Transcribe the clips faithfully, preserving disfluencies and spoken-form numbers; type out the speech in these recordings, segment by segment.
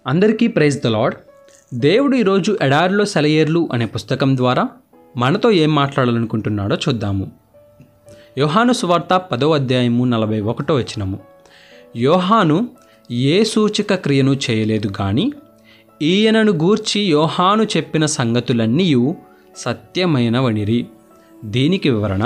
అందరికీ praise the lord. దేవుడు ఈరోజు ఎడారిలో సెలయేర్లు అనే పుస్తకం ద్వారా మనతో ఏం మాట్లాడాలనుకుంటున్నాడో చూద్దాము. యోహాను సువార్త పదో అధ్యాయము నలభై ఒకటో వచనము. యోహాను ఏ సూచక క్రియను చేయలేదు కానీ ఈయనను గూర్చి యోహాను చెప్పిన సంగతులన్నీ సత్యమైనవనిరి. దీనికి వివరణ,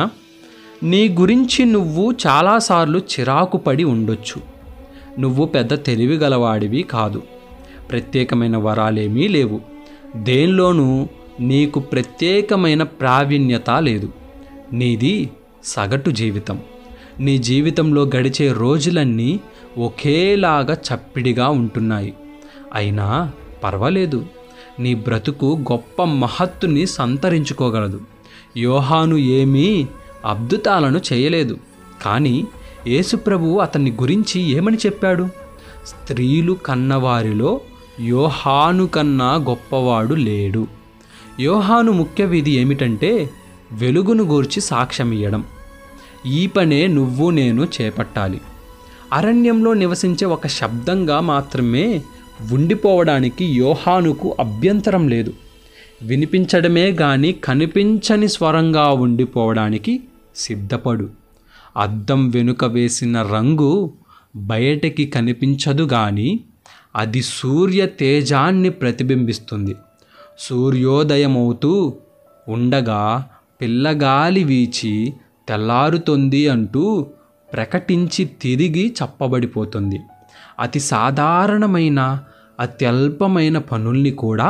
నీ గురించి నువ్వు చాలాసార్లు చిరాకు పడి ఉండొచ్చు. నువ్వు పెద్ద తెలివి గలవాడివి కాదు. ప్రత్యేకమైన వరాలేమీ లేవు. దేనిలోనూ నీకు ప్రత్యేకమైన ప్రావీణ్యత లేదు. నీది సగటు జీవితం. నీ జీవితంలో గడిచే రోజులన్నీ ఒకేలాగా చప్పిడిగా ఉంటున్నాయి. అయినా పర్వాలేదు, నీ బ్రతుకు గొప్ప మహత్తుని సంతరించుకోగలదు. యోహాను ఏమీ అద్భుతాలను చేయలేదు, కానీ యేసుప్రభువు అతన్ని గురించి ఏమని చెప్పాడు? స్త్రీలు కన్నవారిలో యోహాను కన్నా గొప్పవాడు లేడు. యోహాను ముఖ్య విధి ఏమిటంటే వెలుగును గూర్చి సాక్ష్యం ఇయ్యడం. ఈ పనే నువ్వు నేను చేపట్టాలి. అరణ్యంలో నివసించే ఒక శబ్దంగా మాత్రమే ఉండిపోవడానికి యోహానుకు అభ్యంతరం లేదు. వినిపించడమే గాని కనిపించని స్వరంగా ఉండిపోవడానికి సిద్ధపడు. అద్దం వెనుక వేసిన రంగు బయటికి కనిపించదు గాని అది సూర్య తేజాన్ని ప్రతిబింబిస్తుంది. సూర్యోదయమవుతూ ఉండగా పిల్లగాలి వీచి తెల్లారుతుంది అంటూ ప్రకటించి తిరిగి చప్పబడిపోతుంది. అతి సాధారణమైన అత్యల్పమైన పనుల్ని కూడా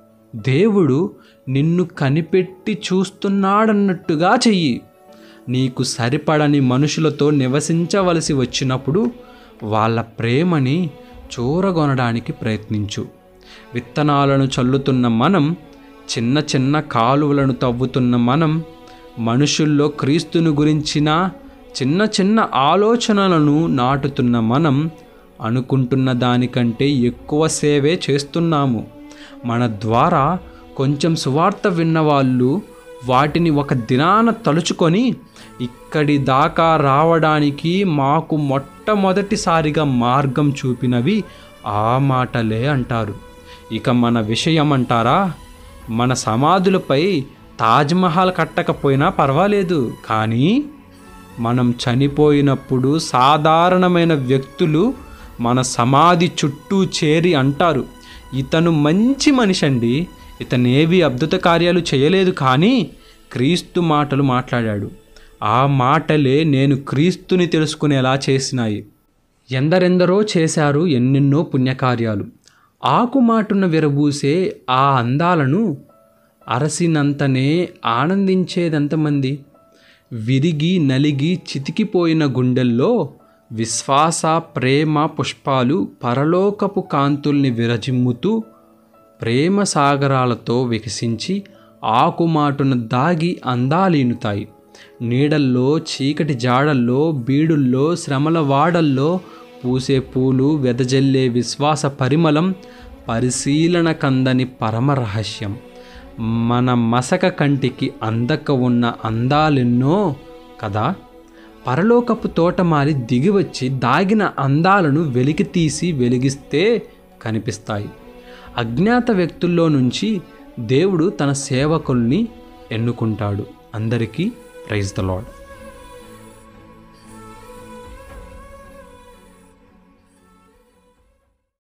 దేవుడు నిన్ను కనిపెట్టి చూస్తున్నాడన్నట్టుగా చెయ్యి. నీకు సరిపడని మనుషులతో నివసించవలసి వచ్చినప్పుడు వాళ్ళ ప్రేమని చూరగొనడానికి ప్రయత్నించు. విత్తనాలను చల్లుతున్న మనం, చిన్న చిన్న కాలువలను తవ్వుతున్న మనం, మనుషుల్లో క్రీస్తును గురించిన చిన్న చిన్న ఆలోచనలను నాటుతున్న మనం అనుకుంటున్న దానికంటే ఎక్కువ సేవే చేస్తున్నాము. మన ద్వారా కొంచెం సువార్త విన్నవాళ్ళు వాటిని ఒక దినాన తలుచుకొని ఇక్కడి దాకా రావడానికి మాకు మొట్టమొదటిసారిగా మార్గం చూపినవి ఆ మాటలే అంటారు. ఇక మన విషయం అంటారా? మన సమాధులపై తాజ్మహల్ కట్టకపోయినా పర్వాలేదు, కానీ మనం చనిపోయినప్పుడు సాధారణమైన వ్యక్తులు మన సమాధి చుట్టూ చేరి అంటారు, ఇతను మంచి మనిషి అండి, ఇతనేవి అద్భుత కార్యాలు చేయలేదు, కానీ క్రీస్తు మాటలు మాట్లాడాడు. ఆ మాటలే నేను క్రీస్తుని తెలుసుకునేలా చేసినాయి. ఎందరెందరో చేశారు ఎన్నెన్నో పుణ్యకార్యాలు. ఆకుమాటున విరబూసే ఆ అందాలను అరసినంతనే ఆనందించేదెంతమంది? విరిగి నలిగి చితికిపోయిన గుండెల్లో విశ్వాస ప్రేమ పుష్పాలు పరలోకపు కాంతుల్ని విరజిమ్ముతూ ప్రేమ సాగరాలతో వికసించి ఆకుమాటున దాగి అందాలీనుతాయి. నీడల్లో, చీకటి జాడల్లో, బీడుల్లో, శ్రమల వాడల్లో పూసే పూలు, వెదజల్లే విశ్వాస పరిమళం పరిశీలన కందని పరమ రహస్యం. మన మసక కంటికి అందక ఉన్న అందాలెన్నో కదా. పరలోకపు తోటమాలి దిగివచ్చి దాగిన అందాలను వెలికి తీసి వెలిగిస్తే కనిపిస్తాయి. అజ్ఞాత వ్యక్తుల్లో నుంచి దేవుడు తన సేవకుల్ని ఎన్నుకుంటాడు. అందరికీ ప్రైజ్ ద లార్డ్.